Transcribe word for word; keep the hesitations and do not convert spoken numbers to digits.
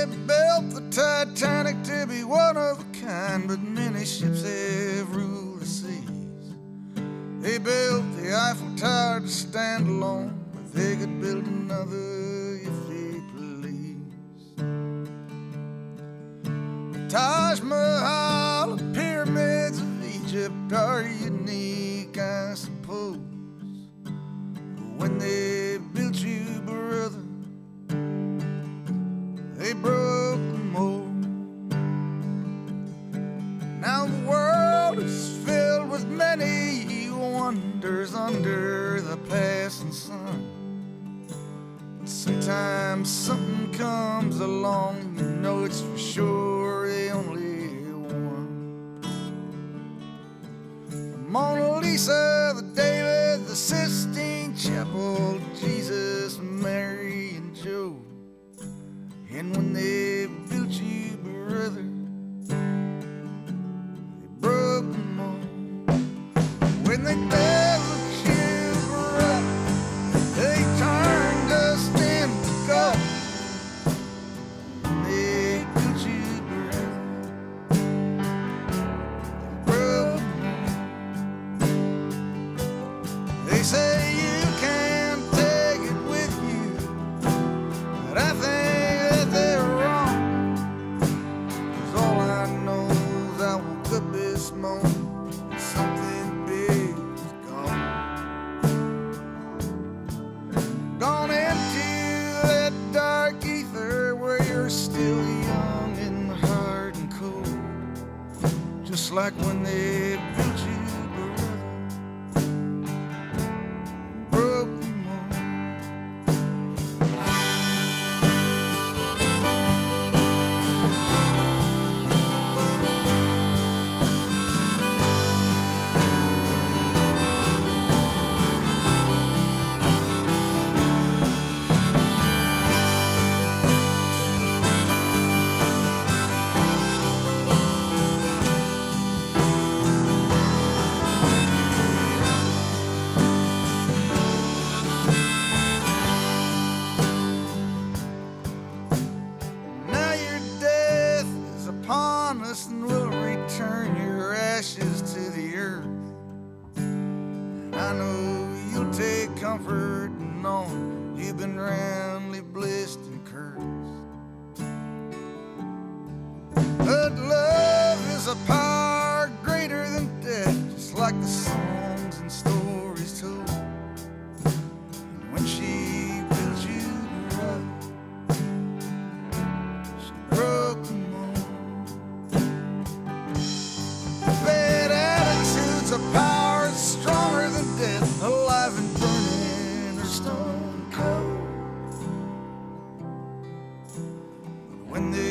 built the Titanic to be one of a kind, but many ships have ruled the seas. They built the Eiffel Tower to stand alone, but they could build another if they please. The Taj Mahal, the pyramids of Egypt are unique, I suppose. But when they built you, brother, they broke the mold. Now the world is filled with many wonders under the passing sun. But sometimes something comes along and you know it's for sure the only one. The Mona Lisa, the David, the Sistine Chapel, Jesus, Mary, and Joe. And when they built you, brother, they broke them all. When they built you, brother, they turned dust into gold. When they built you, brother, they broke them all. They say you can't take it with you, but I think this moment, something big is gone. Gone into that dark ether where you're still young and hard and cold, just like when they built you, brother, broke the mold. And will return your ashes to the earth. And I know you'll take comfort in knowing you've been roundly blessed and cursed. But love is a power greater than death, just like the songs and stories told. And when she built you, brother, she broke them. A power stronger than death, alive and burning or stone cold. But when they